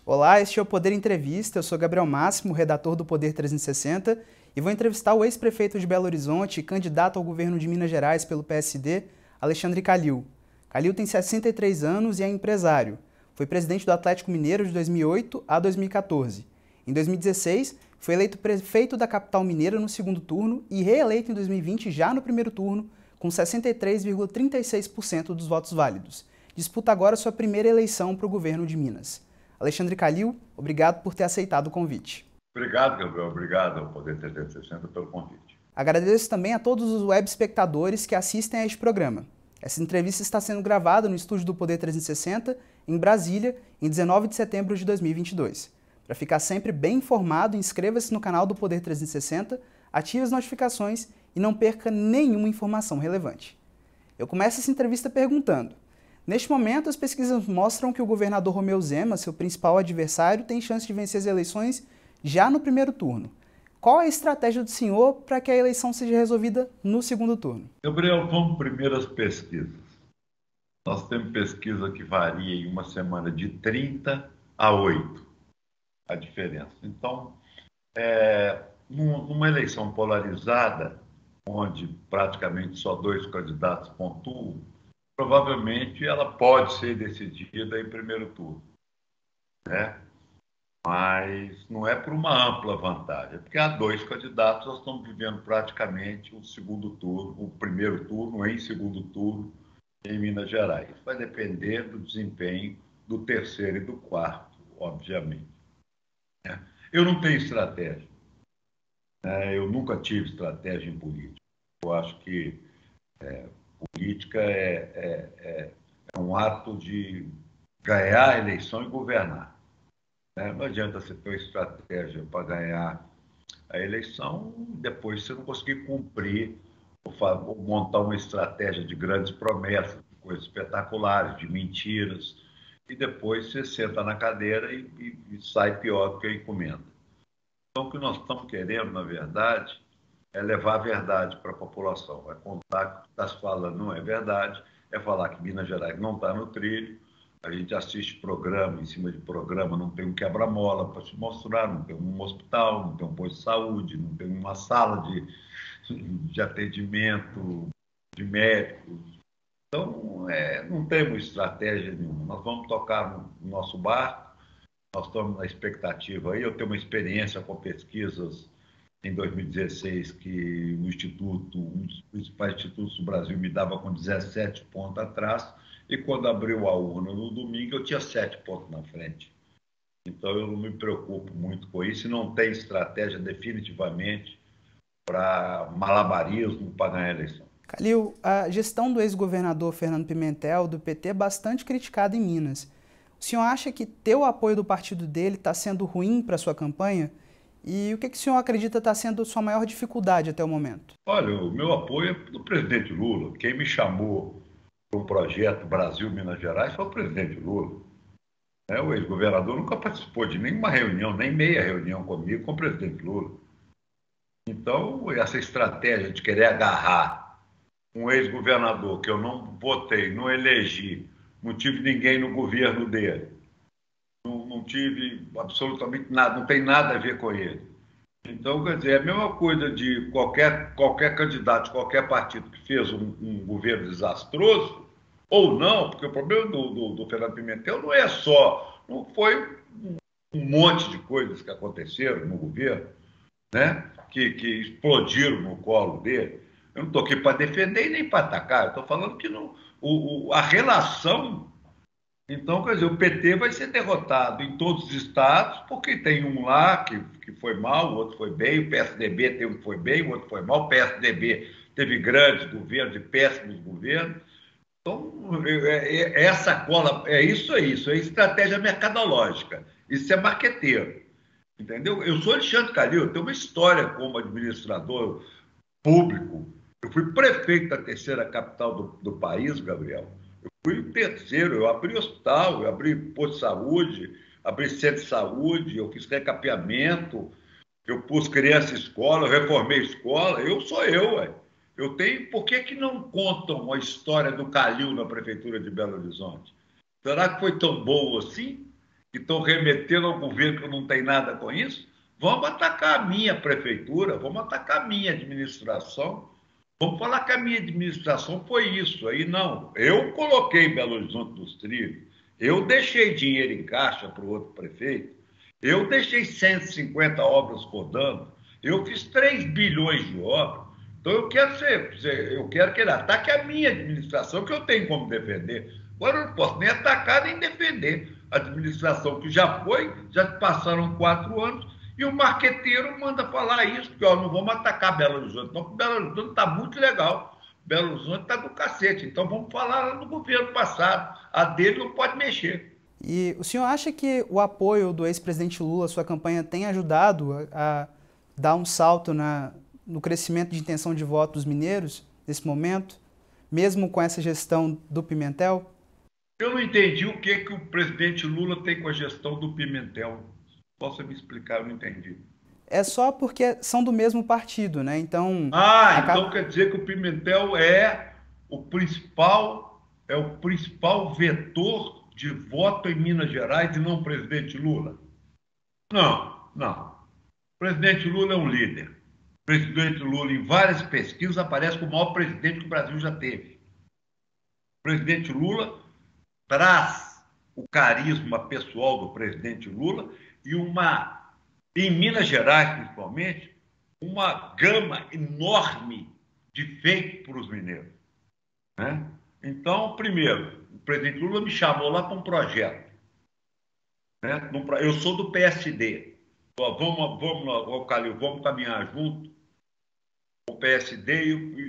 Olá, este é o Poder Entrevista. Eu sou Gabriel Máximo, redator do Poder 360, e vou entrevistar o ex-prefeito de Belo Horizonte e candidato ao governo de Minas Gerais pelo PSD, Alexandre Calil. Calil tem 63 anos e é empresário. Foi presidente do Atlético Mineiro de 2008 a 2014. Em 2016, foi eleito prefeito da capital mineira no segundo turno e reeleito em 2020 já no primeiro turno, com 63,36% dos votos válidos. Disputa agora sua primeira eleição para o governo de Minas. Alexandre Calil, obrigado por ter aceitado o convite. Obrigado, Gabriel. Obrigado ao Poder 360 pelo convite. Agradeço também a todos os web espectadores que assistem a este programa. Essa entrevista está sendo gravada no estúdio do Poder 360, em Brasília, em 19 de setembro de 2022. Para ficar sempre bem informado, inscreva-se no canal do Poder 360, ative as notificações e não perca nenhuma informação relevante. Eu começo essa entrevista perguntando: neste momento, as pesquisas mostram que o governador Romeu Zema, seu principal adversário, tem chance de vencer as eleições já no primeiro turno. Qual é a estratégia do senhor para que a eleição seja resolvida no segundo turno? Gabriel, vamos primeiro às pesquisas. Nós temos pesquisa que varia em uma semana de 30 a 8, a diferença. Então, numa eleição polarizada, onde praticamente só dois candidatos pontuam, provavelmente ela pode ser decidida em primeiro turno, né? Mas não é por uma ampla vantagem, é porque há dois candidatos, nós estamos vivendo praticamente o segundo turno, o primeiro turno em segundo turno em Minas Gerais. Vai depender do desempenho do terceiro e do quarto, obviamente, né? Eu não tenho estratégia, né? Eu nunca tive estratégia em política. Eu acho que política é um ato de ganhar a eleição e governar, né? Não adianta você ter uma estratégia para ganhar a eleição e depois você não conseguir cumprir ou montar uma estratégia de grandes promessas, de coisas espetaculares, de mentiras, e depois você senta na cadeira e sai pior do que a encomenda. Então, o que nós estamos querendo, na verdade, é levar a verdade para a população. É contar que o que está se falando não é verdade, é falar que Minas Gerais não está no trilho. A gente assiste programa, em cima de programa, não tem um quebra-mola para se mostrar, não tem um hospital, não tem um posto de saúde, não tem uma sala de atendimento de médicos. Então, não temos estratégia nenhuma. Nós vamos tocar no nosso barco, nós estamos na expectativa aí. Eu tenho uma experiência com pesquisas em 2016, que um dos principais institutos do Brasil me dava com 17 pontos atrás, e quando abriu a urna no domingo, eu tinha 7 pontos na frente. Então, eu não me preocupo muito com isso e não tem estratégia definitivamente para malabarismo para ganhar a eleição. Calil, a gestão do ex-governador Fernando Pimentel, do PT, é bastante criticada em Minas. O senhor acha que ter o apoio do partido dele está sendo ruim para a sua campanha? E o que o senhor acredita está sendo sua maior dificuldade até o momento? Olha, o meu apoio é do presidente Lula. Quem me chamou para um projeto Brasil-Minas Gerais foi o presidente Lula. O ex-governador nunca participou de nenhuma reunião, nem meia reunião comigo, com o presidente Lula. Então, essa estratégia de querer agarrar um ex-governador que eu não votei, não elegi, não tive ninguém no governo dele, não tive absolutamente nada, não tem nada a ver com ele. Então, quer dizer, é a mesma coisa de qualquer candidato de qualquer partido que fez um governo desastroso, ou não, porque o problema do Fernando Pimentel não foi um monte de coisas que aconteceram no governo, né, que explodiram no colo dele. Eu não estou aqui para defender e nem para atacar, eu estou falando que a relação. Então, quer dizer, o PT vai ser derrotado em todos os estados, porque tem um lá que foi mal, o outro foi bem, o PSDB tem um que foi bem, o outro foi mal, o PSDB teve grandes governos e péssimos governos. Então, essa cola, isso é estratégia mercadológica, isso é marqueteiro, entendeu? Eu sou Alexandre Calil, eu tenho uma história como administrador público. Eu fui prefeito da terceira capital do país, Gabriel. Eu fui o terceiro, eu abri hospital, eu abri posto de saúde, abri centro de saúde, eu fiz recapeamento, eu pus criança em escola, eu reformei escola, eu sou eu, ué. Eu tenho. Por que não contam a história do Calil na prefeitura de Belo Horizonte? Será que foi tão bom assim? que estão remetendo ao governo que não tem nada com isso, vamos atacar a minha prefeitura, vamos atacar a minha administração, vamos falar que a minha administração foi isso. Aí não, eu coloquei Belo Horizonte nos trilhos, eu deixei dinheiro em caixa para o outro prefeito, eu deixei 150 obras rodando, eu fiz 3 bilhões de obras. Então eu quero que ele ataque a minha administração, que eu tenho como defender. Agora eu não posso nem atacar nem defender a administração que já foi, já passaram 4 anos, e o marqueteiro manda falar isso, que ó, não vamos atacar Belo Horizonte, não, porque Belo Horizonte está muito legal. Belo Horizonte está do cacete, então vamos falar lá no governo passado. A dele não pode mexer. E o senhor acha que o apoio do ex-presidente Lula à sua campanha tem ajudado a dar um salto no crescimento de intenção de voto dos mineiros nesse momento, mesmo com essa gestão do Pimentel? Eu não entendi o que o presidente Lula tem com a gestão do Pimentel. Posso me explicar? Eu não entendi. É só porque são do mesmo partido, né? Então, então quer dizer que o Pimentel é o principal vetor de voto em Minas Gerais e não o presidente Lula? Não, não. O presidente Lula é um líder. O presidente Lula, em várias pesquisas, aparece como o maior presidente que o Brasil já teve. O presidente Lula traz o carisma pessoal do presidente Lula e em Minas Gerais, principalmente, uma gama enorme de feitos para os mineiros. Né? Então, primeiro, o presidente Lula me chamou lá para um projeto. Né? Eu sou do PSD. Vamos, Calil, vamos caminhar junto o PSD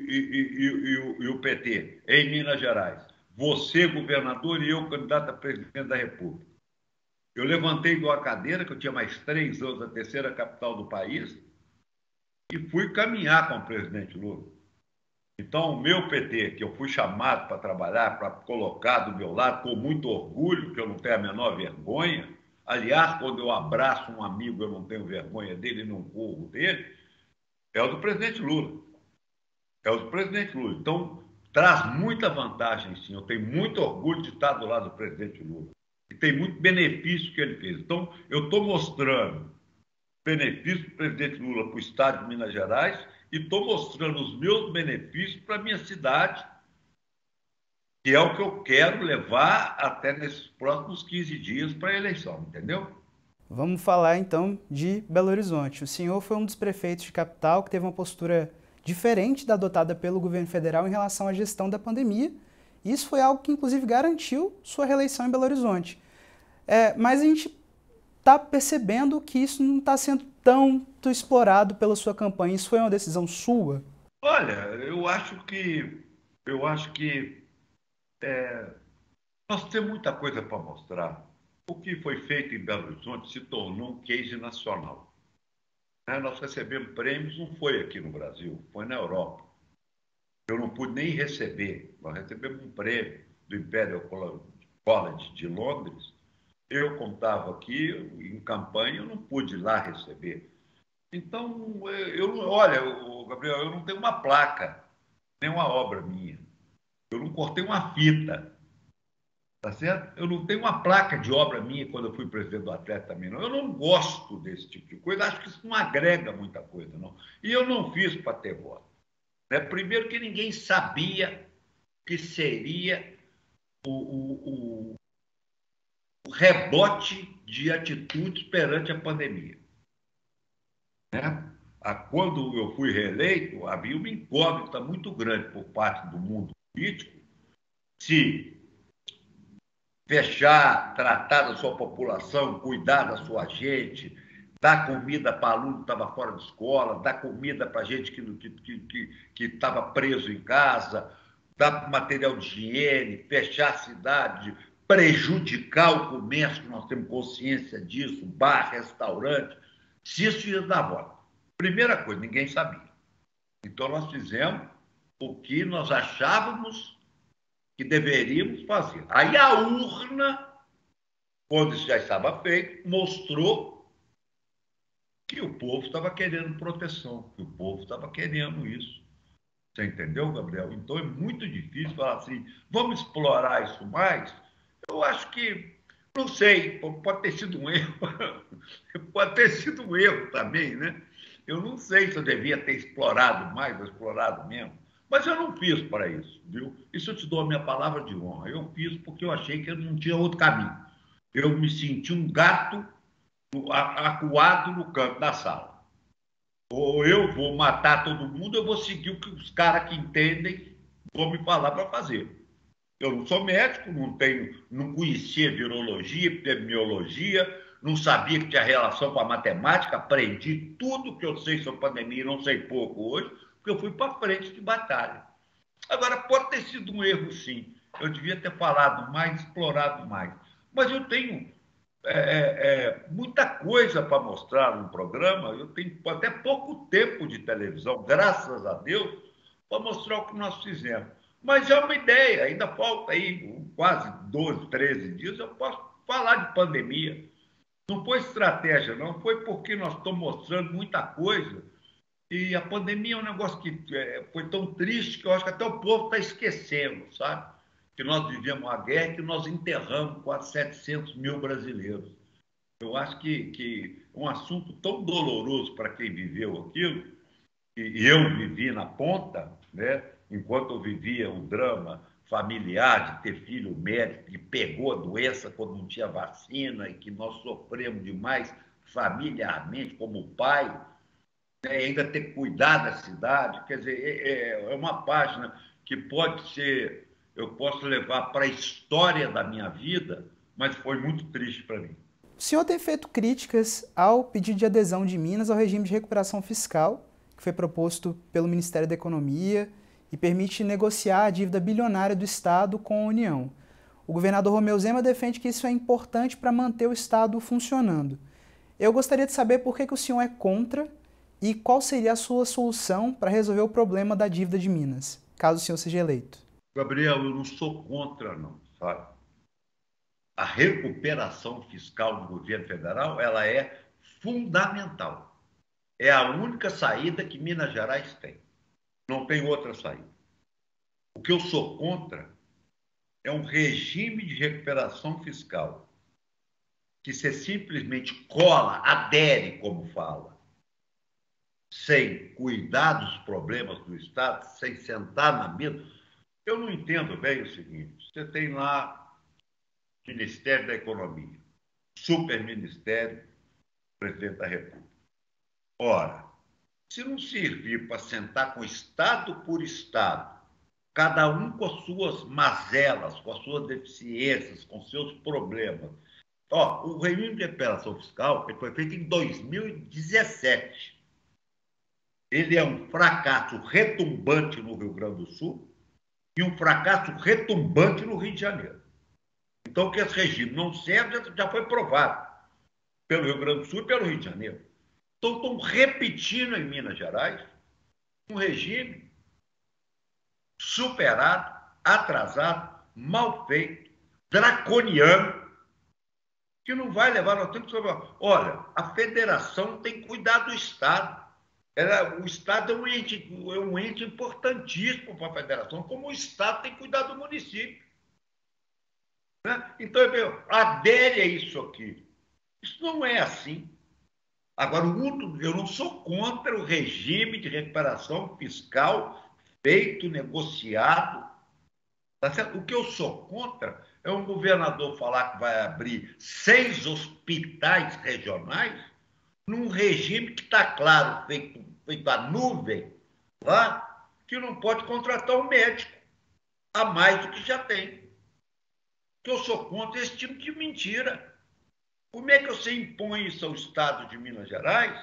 e o PT em Minas Gerais. Você, governador, e eu, candidato a presidente da República. Eu levantei de uma cadeira, que eu tinha mais 3 anos, a terceira capital do país, e fui caminhar com o presidente Lula. Então, o meu PT, que eu fui chamado para trabalhar, para colocar do meu lado, com muito orgulho, que eu não tenho a menor vergonha. Aliás, quando eu abraço um amigo, eu não tenho vergonha dele, não corro dele, é o do presidente Lula. É o do presidente Lula. Então, traz muita vantagem, sim. Eu tenho muito orgulho de estar do lado do presidente Lula. E tem muito benefício que ele fez. Então, eu estou mostrando benefício do presidente Lula para o estado de Minas Gerais e estou mostrando os meus benefícios para a minha cidade, que é o que eu quero levar até nesses próximos 15 dias para a eleição, entendeu? Vamos falar, então, de Belo Horizonte. O senhor foi um dos prefeitos de capital que teve uma postura diferente da adotada pelo governo federal em relação à gestão da pandemia. E isso foi algo que, inclusive, garantiu sua reeleição em Belo Horizonte. Mas a gente está percebendo que isso não está sendo tanto explorado pela sua campanha. Isso foi uma decisão sua? Olha, eu acho que nós temos muita coisa para mostrar. O que foi feito em Belo Horizonte se tornou um case nacional. Nós recebemos prêmios, não foi aqui no Brasil, foi na Europa. Eu não pude nem receber. Nós recebemos um prêmio do Imperial College de Londres. Eu, como estava aqui em campanha, eu não pude ir lá receber. Então, olha, Gabriel, eu não tenho uma placa, nem uma obra minha. Eu não cortei uma fita. Tá certo? Eu não tenho uma placa de obra minha quando eu fui presidente do Atlético também, não. Eu não gosto desse tipo de coisa, acho que isso não agrega muita coisa, não. E eu não fiz para ter voto. Né? Primeiro que ninguém sabia que seria o rebote de atitudes perante a pandemia. Né? Quando eu fui reeleito, havia uma incógnita muito grande por parte do mundo político se fechar, tratar da sua população, cuidar da sua gente, dar comida para aluno que estava fora de escola, dar comida para gente que estava preso em casa, dar material de higiene, fechar a cidade, prejudicar o comércio, que nós temos consciência disso, bar, restaurante, se isso ia dar voto. Primeira coisa, ninguém sabia. Então nós fizemos o que nós achávamos que deveríamos fazer. Aí a urna, quando isso já estava feito, mostrou que o povo estava querendo proteção, que o povo estava querendo isso. Você entendeu, Gabriel? Então é muito difícil falar assim, vamos explorar isso mais. Eu acho que Não sei, pode ter sido um erro. Pode ter sido um erro também, né? Eu não sei se eu devia ter explorado mais, ou explorado menos. Mas eu não fiz para isso, viu? Isso eu te dou a minha palavra de honra. Eu fiz porque eu achei que eu não tinha outro caminho. Eu me senti um gato acuado no canto da sala. Ou eu vou matar todo mundo, eu vou seguir o que os caras que entendem vão me falar para fazer. Eu não sou médico, não conhecia virologia, epidemiologia, não sabia que tinha relação com a matemática, aprendi tudo que eu sei sobre pandemia e não sei pouco hoje, porque eu fui para frente de batalha. Agora, pode ter sido um erro, sim. Eu devia ter falado mais, explorado mais. Mas eu tenho muita coisa para mostrar no programa. Eu tenho até pouco tempo de televisão, graças a Deus, para mostrar o que nós fizemos. Mas é uma ideia, ainda falta aí quase 12, 13 dias, eu posso falar de pandemia. Não foi estratégia, não, foi porque nós estamos mostrando muita coisa. E a pandemia é um negócio que foi tão triste que eu acho que até o povo está esquecendo, sabe? Que nós vivemos uma guerra e que nós enterramos quase 700 mil brasileiros. Eu acho que é um assunto tão doloroso para quem viveu aquilo, e eu vivi na ponta, né? Enquanto eu vivia o drama familiar de ter filho médico que pegou a doença quando não tinha vacina e que nós sofremos demais familiarmente como pai, né? E ainda ter que cuidar da cidade, quer dizer, é uma página que pode ser, eu posso levar para a história da minha vida, mas foi muito triste para mim. O senhor tem feito críticas ao pedido de adesão de Minas ao regime de recuperação fiscal, que foi proposto pelo Ministério da Economia e permite negociar a dívida bilionária do Estado com a União. O governador Romeu Zema defende que isso é importante para manter o Estado funcionando. Eu gostaria de saber por que o senhor é contra e qual seria a sua solução para resolver o problema da dívida de Minas, caso o senhor seja eleito. Gabriel, eu não sou contra, não, sabe? A recuperação fiscal do governo federal, ela é fundamental. É a única saída que Minas Gerais tem. Não tem outra saída. O que eu sou contra é um regime de recuperação fiscal que você simplesmente cola, adere, como fala, sem cuidar dos problemas do Estado, sem sentar na mesa. Eu não entendo bem o seguinte: você tem lá o Ministério da Economia, super ministério, presidente da República. Ora, se não servir para sentar com Estado por Estado, cada um com as suas mazelas, com as suas deficiências, com seus problemas. Ó, o regime de recuperação fiscal foi feito em 2017. Ele é um fracasso retumbante no Rio Grande do Sul e um fracasso retumbante no Rio de Janeiro. Então, que esse regime não serve já foi provado pelo Rio Grande do Sul e pelo Rio de Janeiro. Então, estão repetindo em Minas Gerais um regime superado, atrasado, mal feito, draconiano, que não vai levar. Nós temos que falar, olha, a federação tem que cuidar do Estado. O Estado é um ente importantíssimo para a federação, como o Estado tem que cuidar do município. Né? Então, adere a isso aqui. Isso não é assim. Agora, eu não sou contra o regime de recuperação fiscal feito, negociado. Tá certo? O que eu sou contra é um governador falar que vai abrir 6 hospitais regionais num regime que está claro, feito a nuvem, lá, que não pode contratar um médico a mais do que já tem. Que eu sou contra esse tipo de mentira. Como é que você impõe isso ao Estado de Minas Gerais,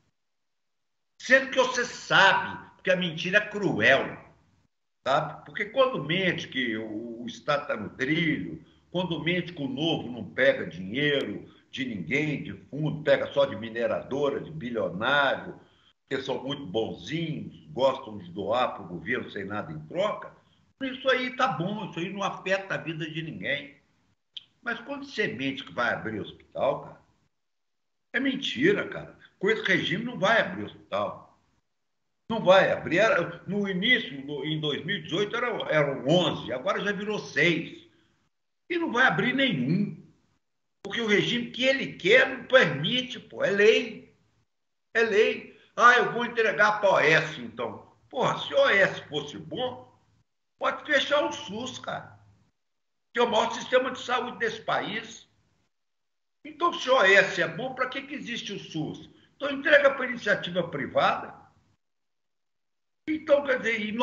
sendo que você sabe que a mentira é cruel, sabe? Porque quando mente que o Estado está no trilho, quando mente que o novo não pega dinheiro de ninguém, de fundo, pega só de mineradora, de bilionário, que são muito bonzinhos, gostam de doar para o governo sem nada em troca, isso aí está bom, isso aí não afeta a vida de ninguém. Mas quando você mente que vai abrir hospital, cara, é mentira, cara. Com esse regime não vai abrir hospital. Não vai abrir. No início, em 2018, eram 11, agora já virou 6. E não vai abrir nenhum. Porque o regime que ele quer não permite, pô, é lei. É lei. Ah, eu vou entregar para a OS, então. Porra, se a OS fosse bom, pode fechar o SUS, cara. Que é o maior sistema de saúde desse país. Então, se o OS é bom, para que existe o SUS? Então, entrega para a iniciativa privada. Então, quer dizer, e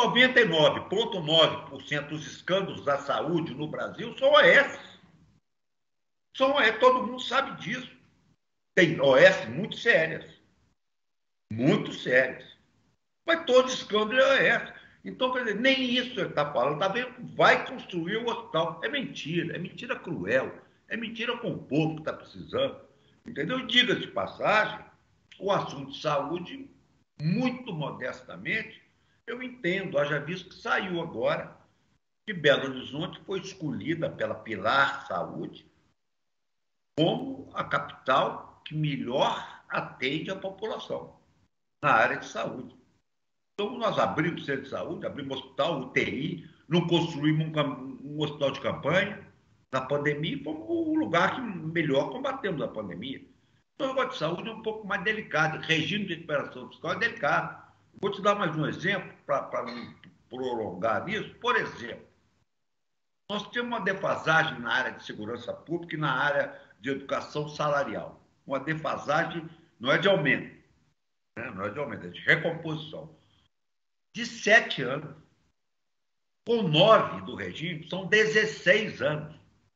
99,9% dos escândalos da saúde no Brasil são OS. São OS, todo mundo sabe disso. Tem OS muito sérias. Muito sérias. Mas todo escândalo é OS. Então, quer dizer, nem isso ele está falando. Está vendo? Vai construir o hospital. É mentira cruel. É mentira com o povo que está precisando. Entendeu? E diga-se de passagem, o assunto de saúde, muito modestamente, eu entendo, haja visto que saiu agora que Belo Horizonte foi escolhida pela Pilar Saúde como a capital que melhor atende a população na área de saúde. Então, nós abrimos centro de saúde, abrimos hospital, UTI, não construímos um hospital de campanha. Na pandemia, fomos o lugar que melhor combatemos a pandemia. Então, o negócio de saúde é um pouco mais delicado. O regime de recuperação fiscal é delicado. Vou te dar mais um exemplo para não prolongar nisso. Por exemplo, nós temos uma defasagem na área de segurança pública e na área de educação salarial. Uma defasagem não é de aumento, né? Não é de aumento, é de recomposição. De 7 anos. Com 9 do regime, são 16 anos.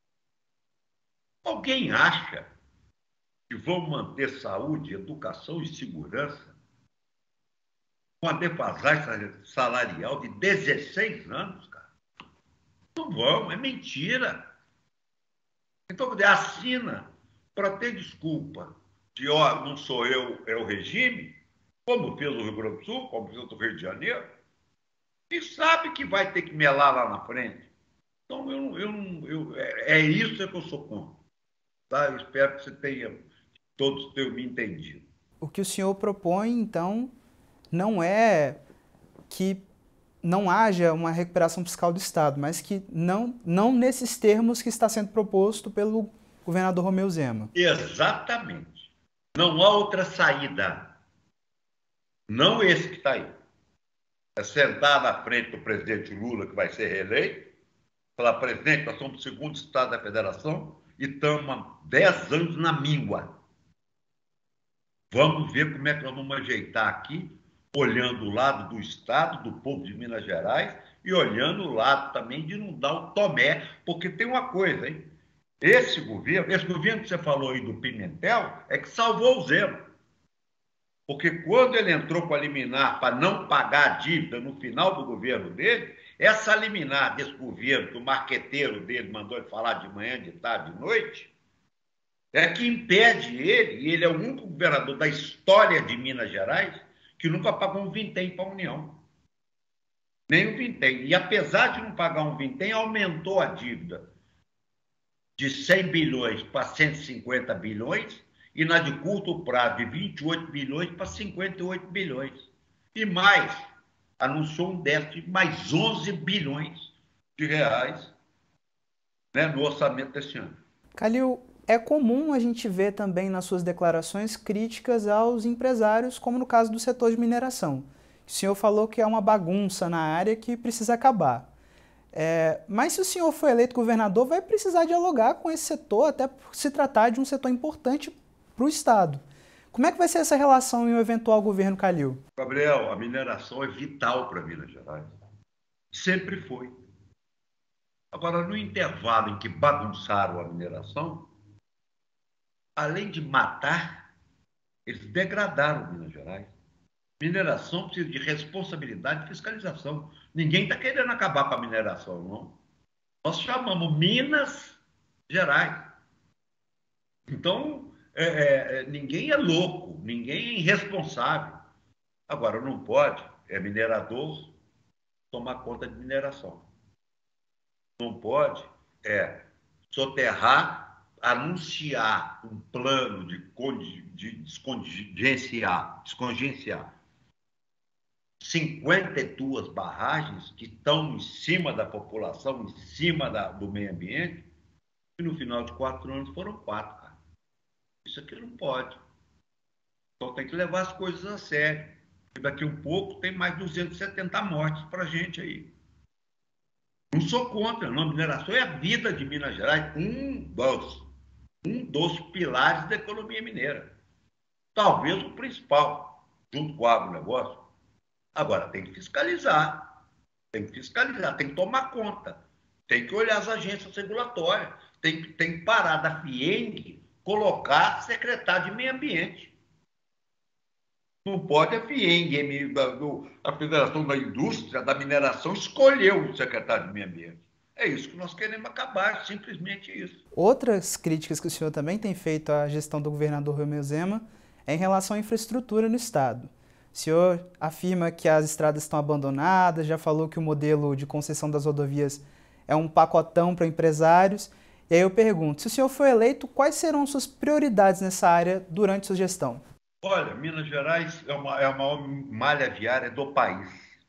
Alguém acha que vão manter saúde, educação e segurança com a defasagem salarial de 16 anos, cara? Não vão, é mentira. Então, assina para ter desculpa de, ó, não sou eu, é o regime, como fez o Rio Grande do Sul, como fez o Rio de Janeiro, e sabe que vai ter que melar lá na frente. Então, é isso que eu sou contra. Tá? Eu espero que todos tenham me entendido. O que o senhor propõe, então, não é que não haja uma recuperação fiscal do Estado, mas que não nesses termos que está sendo proposto pelo governador Romeu Zema. Exatamente. Não há outra saída. Não esse que está aí. É sentar na frente do presidente Lula, que vai ser reeleito, falar, presidente, nós somos o segundo Estado da Federação e estamos há 10 anos na míngua. Vamos ver como é que nós vamos ajeitar aqui, olhando o lado do Estado, do povo de Minas Gerais, e olhando o lado também de não dar o tomé, porque tem uma coisa, hein? Esse governo que você falou aí do Pimentel, é que salvou o Zema. Porque quando ele entrou com a liminar para não pagar a dívida no final do governo dele, essa liminar desse governo, que o marqueteiro dele mandou ele falar de manhã, de tarde, de noite, é que impede ele, e ele é o único governador da história de Minas Gerais, que nunca pagou um vintém para a União. Nem um vintém. E apesar de não pagar um vintém, aumentou a dívida de 100 bilhões para 150 bilhões, e na de curto prazo de 28 bilhões para 58 bilhões. E mais, anunciou um déficit de mais 11 bilhões de reais, né, no orçamento desse ano. Calil, é comum a gente ver também nas suas declarações críticas aos empresários, como no caso do setor de mineração. O senhor falou que é uma bagunça na área que precisa acabar. Mas se o senhor for eleito governador, vai precisar dialogar com esse setor, até por se tratar de um setor importante para o Estado. Como é que vai ser essa relação em um eventual governo Calil? Gabriel, a mineração é vital para Minas Gerais. Sempre foi. Agora, no intervalo em que bagunçaram a mineração, além de matar, eles degradaram Minas Gerais. Mineração precisa de responsabilidade e fiscalização. Ninguém está querendo acabar com a mineração, não. Nós chamamos Minas Gerais. Então, ninguém é louco, ninguém é irresponsável. Agora, não pode, minerador, tomar conta de mineração. Não pode, soterrar, anunciar um plano de descongenciar 52 barragens que estão em cima da população, em cima do meio ambiente, E no final de 4 anos foram 4, cara. Isso aqui não pode. Então tem que levar as coisas a sério. E daqui a um pouco tem mais 270 mortes para a gente aí. Não sou contra, não. Mineração é a vida de Minas Gerais, um dos pilares da economia mineira. Talvez o principal, junto com o agronegócio. Agora, tem que fiscalizar, tem que tomar conta, tem que olhar as agências regulatórias, tem que parar da FIENG colocar secretário de meio ambiente. Não pode a FIENG, a Federação da Indústria da Mineração, escolher o secretário de meio ambiente. É isso que nós queremos acabar, simplesmente isso. Outras críticas que o senhor também tem feito à gestão do governador Romeu Zema é em relação à infraestrutura no estado. O senhor afirma que as estradas estão abandonadas, já falou que o modelo de concessão das rodovias é um pacotão para empresários. E aí eu pergunto, se o senhor for eleito, quais serão suas prioridades nessa área durante sua gestão? Olha, Minas Gerais é a maior malha viária do país.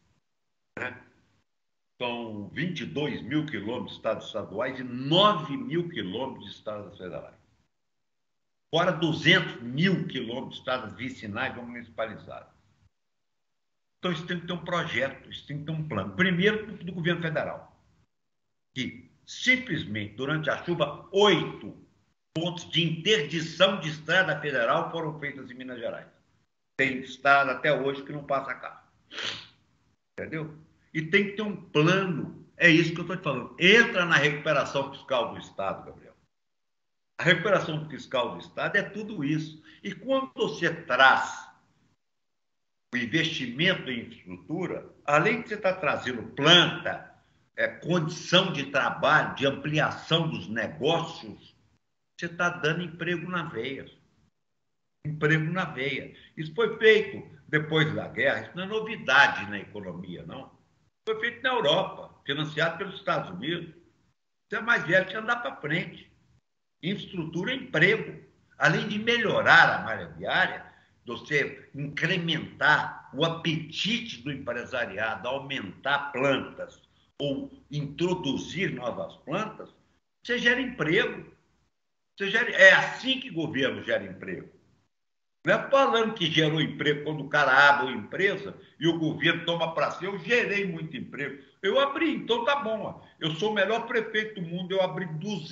São 22 mil quilômetros de estados estaduais e 9 mil quilômetros de estradas federais. Fora 200 mil quilômetros de estradas vicinais ou municipalizadas. Então, isso tem que ter um projeto, isso tem que ter um plano. Primeiro, do governo federal, que simplesmente, durante a chuva, 8 pontos de interdição de estrada federal foram feitos em Minas Gerais. Tem estado até hoje que não passa carro. Entendeu? E tem que ter um plano. É isso que eu estou te falando. Entra na recuperação fiscal do Estado, Gabriel. A recuperação fiscal do Estado é tudo isso. E quando você traz o investimento em infraestrutura, além de você estar trazendo planta, condição de trabalho, de ampliação dos negócios, você está dando emprego na veia. Emprego na veia. Isso foi feito depois da guerra, isso não é novidade na economia, não. Foi feito na Europa, financiado pelos Estados Unidos. Você é mais velho que andar para frente. Infraestrutura é emprego. Além de melhorar a malha viária, você incrementar o apetite do empresariado, aumentar plantas ou introduzir novas plantas, você gera emprego. É assim que o governo gera emprego. Não é falando que gerou emprego quando o cara abre uma empresa e o governo toma para si. Eu gerei muito emprego. Eu abri, então tá bom. Ó. Eu sou o melhor prefeito do mundo. Eu abri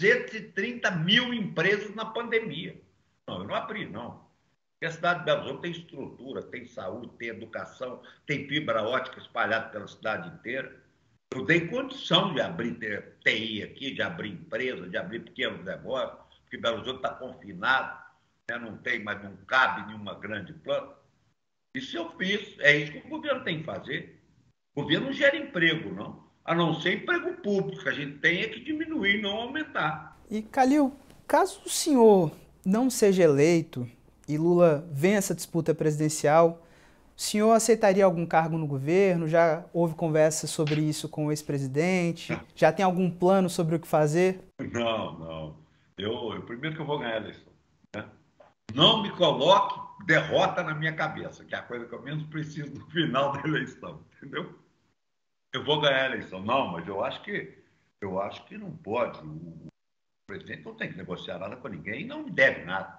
230 mil empresas na pandemia. Não, eu não abri, não. Porque a cidade de Belo Horizonte tem estrutura, tem saúde, tem educação, tem fibra ótica espalhada pela cidade inteira. Eu dei condição de abrir TI aqui, de abrir empresa, de abrir pequenos negócios, porque Belo Horizonte está confinado. Não tem, mas não cabe nenhuma grande planta. Isso eu fiz, é isso que o governo tem que fazer. O governo não gera emprego, não. A não ser emprego público, que a gente tem é que diminuir, não aumentar. E, Calil, caso o senhor não seja eleito e Lula vença a disputa presidencial, o senhor aceitaria algum cargo no governo? Já houve conversa sobre isso com o ex-presidente? Já tem algum plano sobre o que fazer? Não, não. Primeiro que eu vou ganhar a eleição. Né? Não me coloque derrota na minha cabeça, que é a coisa que eu menos preciso no final da eleição, entendeu? Eu vou ganhar a eleição. Não, mas eu acho que não pode. O presidente não tem que negociar nada com ninguém e não deve nada.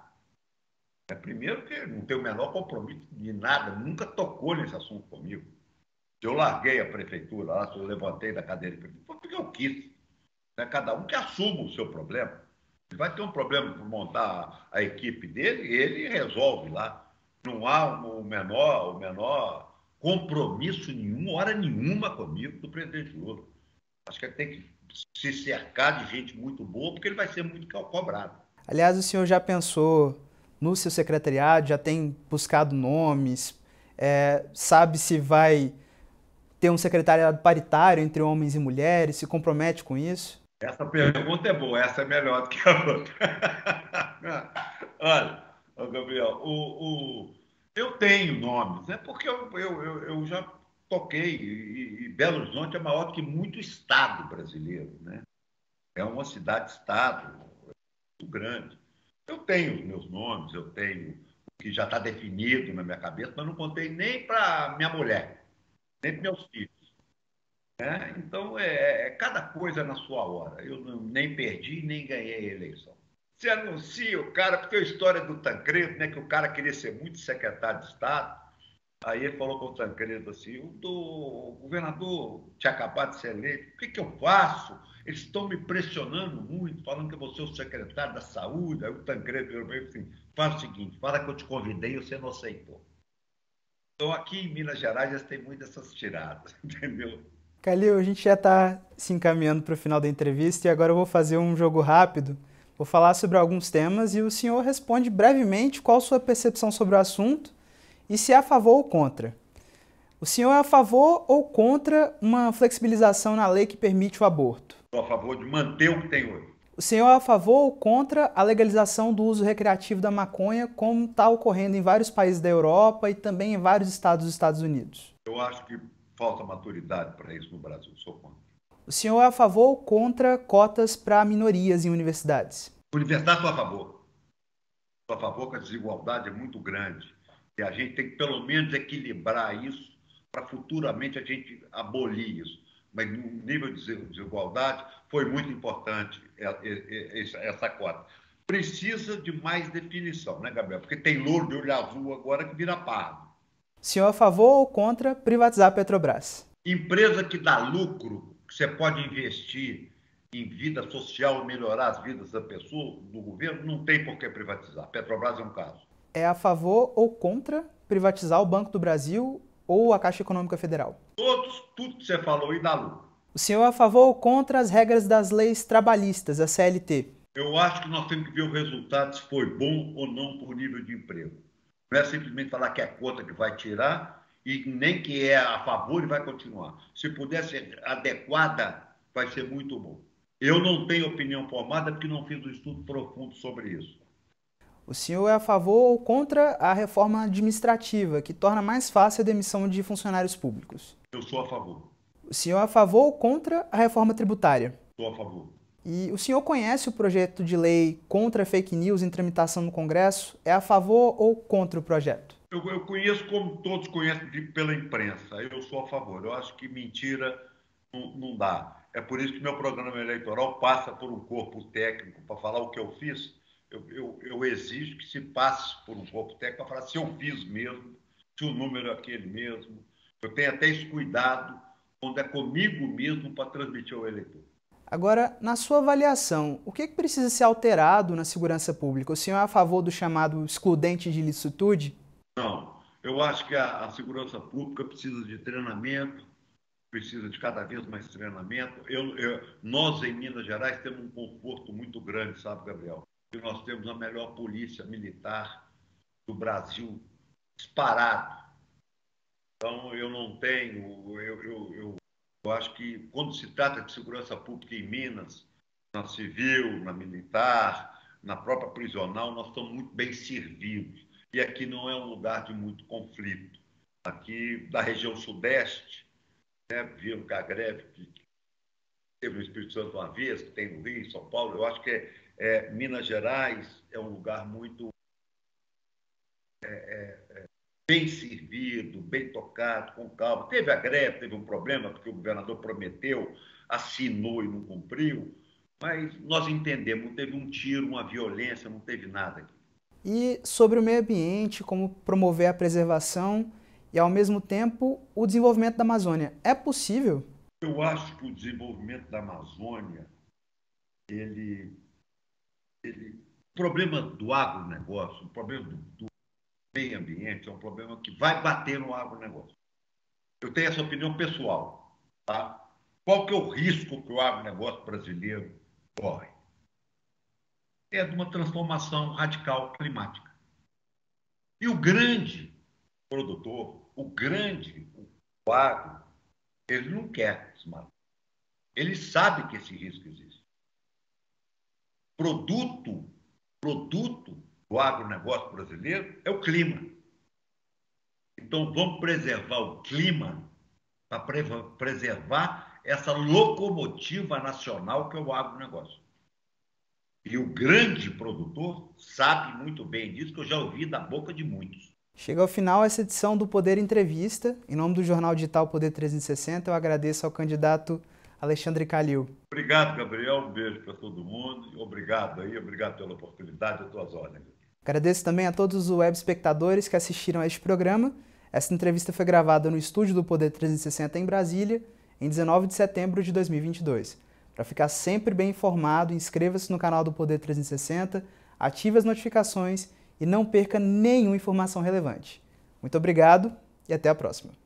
Primeiro que não tem o menor compromisso de nada, nunca tocou nesse assunto comigo. Se eu larguei a prefeitura lá, se eu levantei da cadeira de prefeitura, foi porque eu quis. Né? Cada um que assuma o seu problema. Se vai ter um problema para montar a equipe dele, ele resolve lá. Não há o menor compromisso nenhum, hora nenhuma comigo do presidente Lula. Acho que ele tem que se cercar de gente muito boa, porque ele vai ser muito cobrado. Aliás, o senhor já pensou no seu secretariado, já tem buscado nomes, sabe se vai ter um secretariado paritário entre homens e mulheres, se compromete com isso? Essa pergunta é boa, essa é melhor do que a outra. Olha, Gabriel, eu tenho nomes, né? Porque eu já toquei, e Belo Horizonte é maior do que muito estado brasileiro, né? É uma cidade-estado muito grande. Eu tenho os meus nomes, eu tenho o que já está definido na minha cabeça, mas não contei nem para minha mulher, nem para meus filhos. né? Então, cada coisa na sua hora. Eu nem perdi, nem ganhei a eleição. Você anuncia o cara, porque a história do Tancredo, né, que o cara queria ser muito secretário de Estado, aí ele falou com o Tancredo assim, o governador tinha acabado de ser eleito, o que eu faço? Eles estão me pressionando muito, falando que eu vou ser o secretário da saúde. Aí o Tancredo virou para ele assim, faz o seguinte, fala que eu te convidei e você não aceitou. Então aqui em Minas Gerais já tem muitas essas tiradas, entendeu? Calil, a gente já está se encaminhando para o final da entrevista e agora eu vou fazer um jogo rápido. Vou falar sobre alguns temas e o senhor responde brevemente qual a sua percepção sobre o assunto e se é a favor ou contra. O senhor é a favor ou contra uma flexibilização na lei que permite o aborto? Estou a favor de manter o que tem hoje. O senhor é a favor ou contra a legalização do uso recreativo da maconha, como está ocorrendo em vários países da Europa e também em vários estados dos Estados Unidos? Eu acho que falta maturidade para isso no Brasil, sou contra. O senhor é a favor ou contra cotas para minorias em universidades? Universidade, estou a favor. Estou a favor que a desigualdade é muito grande. E a gente tem que, pelo menos, equilibrar isso para futuramente a gente abolir isso. Mas no nível de desigualdade foi muito importante essa cota. Precisa de mais definição, né, Gabriel? Porque tem louro de olho azul agora que vira pardo. O senhor é a favor ou contra privatizar a Petrobras? Empresa que dá lucro, que você pode investir em vida social, melhorar as vidas da pessoa, do governo, não tem por que privatizar. Petrobras é um caso. É a favor ou contra privatizar o Banco do Brasil ou a Caixa Econômica Federal? Tudo que você falou aí dá lucro. O senhor é a favor ou contra as regras das leis trabalhistas, a CLT? Eu acho que nós temos que ver o resultado, se foi bom ou não por nível de emprego. Não é simplesmente falar que é contra que vai tirar e nem que é a favor e vai continuar. Se puder ser adequada, vai ser muito bom. Eu não tenho opinião formada porque não fiz um estudo profundo sobre isso. O senhor é a favor ou contra a reforma administrativa, que torna mais fácil a demissão de funcionários públicos? Eu sou a favor. O senhor é a favor ou contra a reforma tributária? Sou a favor. E o senhor conhece o projeto de lei contra fake news em tramitação no Congresso? É a favor ou contra o projeto? Eu conheço como todos conhecem pela imprensa. Eu sou a favor. Eu acho que mentira não dá. É por isso que meu programa eleitoral passa por um corpo técnico para falar o que eu fiz. Eu exijo que se passe por um corpo técnico para falar se eu fiz mesmo, se o número é aquele mesmo. Eu tenho até esse cuidado quando é comigo mesmo para transmitir ao eleitor. Agora, na sua avaliação, o que precisa ser alterado na segurança pública? O senhor é a favor do chamado excludente de licitude? Não, eu acho que a segurança pública precisa de treinamento, precisa de cada vez mais treinamento. Nós, em Minas Gerais, temos um conforto muito grande, sabe, Gabriel? E nós temos a melhor polícia militar do Brasil, disparado. Então, eu não tenho... Eu acho que, quando se trata de segurança pública em Minas, na civil, na militar, na própria prisional, nós estamos muito bem servidos. E aqui não é um lugar de muito conflito. Aqui, da região sudeste, né, viram que a greve que teve no Espírito Santo uma vez, que tem no Rio, em São Paulo, eu acho que Minas Gerais é um lugar muito bem servido, bem tocado, com calma. Teve a greve, teve um problema, porque o governador prometeu, assinou e não cumpriu, mas nós entendemos, não teve um tiro, uma violência, não teve nada aqui. E sobre o meio ambiente, como promover a preservação e, ao mesmo tempo, o desenvolvimento da Amazônia. É possível? Eu acho que o desenvolvimento da Amazônia, o problema do agronegócio, o problema do meio ambiente é um problema que vai bater no agronegócio. Eu tenho essa opinião pessoal. Tá? Qual que é o risco que o agronegócio brasileiro corre? É de uma transformação radical climática. E o grande produtor, o agro, ele não quer desmatar. Ele sabe que esse risco existe. Produto do agronegócio brasileiro é o clima. Então, vamos preservar o clima para preservar essa locomotiva nacional que é o agronegócio. E o grande produtor sabe muito bem disso, que eu já ouvi da boca de muitos. Chega ao final essa edição do Poder Entrevista. Em nome do jornal digital Poder 360, eu agradeço ao candidato Alexandre Calil. Obrigado, Gabriel. Um beijo para todo mundo. Obrigado pela oportunidade, às tuas ordens. Agradeço também a todos os web espectadores que assistiram a este programa. Essa entrevista foi gravada no estúdio do Poder 360 em Brasília, em 19 de setembro de 2022. Para ficar sempre bem informado, inscreva-se no canal do Poder 360, ative as notificações e não perca nenhuma informação relevante. Muito obrigado e até a próxima.